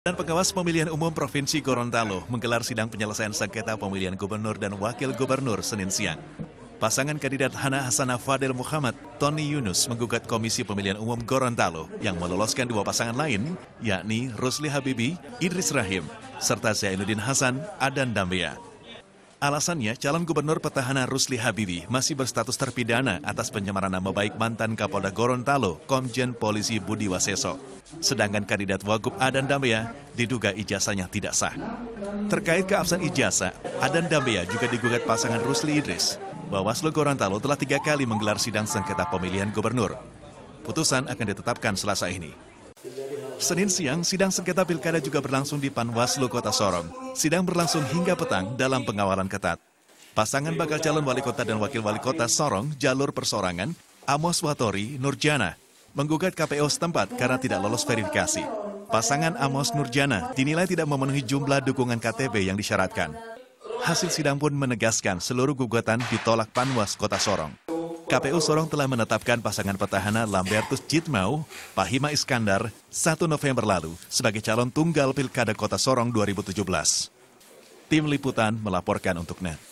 Dan Pengawas Pemilihan Umum Provinsi Gorontalo menggelar sidang penyelesaian sengketa pemilihan gubernur dan wakil gubernur Senin siang. Pasangan kandidat Hana Hasanah Fadel Muhammad, Tony Yunus menggugat Komisi Pemilihan Umum Gorontalo yang meloloskan dua pasangan lain, yakni Rusli Habibi, Idris Rahim, serta Zainuddin Hasan, Adan Dambea. Alasannya, calon gubernur petahana Rusli Habibi masih berstatus terpidana atas pencemaran nama baik mantan Kapolda Gorontalo, Komjen Polisi Budi Waseso. Sedangkan kandidat Wagub Adan Dambea diduga ijazahnya tidak sah. Terkait keabsahan ijazah, Adan Dambea juga digugat pasangan Rusli Idris. Bawaslu Gorontalo telah 3 kali menggelar sidang sengketa pemilihan gubernur. Putusan akan ditetapkan Selasa ini. Senin siang, sidang sengketa pilkada juga berlangsung di Panwaslu Kota Sorong. Sidang berlangsung hingga petang dalam pengawalan ketat. Pasangan bakal calon wali kota dan wakil wali kota Sorong, jalur persorangan, Amos Watori, Nurjana, menggugat KPU setempat karena tidak lolos verifikasi. Pasangan Amos Nurjana dinilai tidak memenuhi jumlah dukungan KTP yang disyaratkan. Hasil sidang pun menegaskan seluruh gugatan ditolak Panwas Kota Sorong. KPU Sorong telah menetapkan pasangan petahana Lambertus Jitmau, Pahima Iskandar, 1 November lalu sebagai calon tunggal Pilkada Kota Sorong 2017. Tim Liputan melaporkan untuk NET.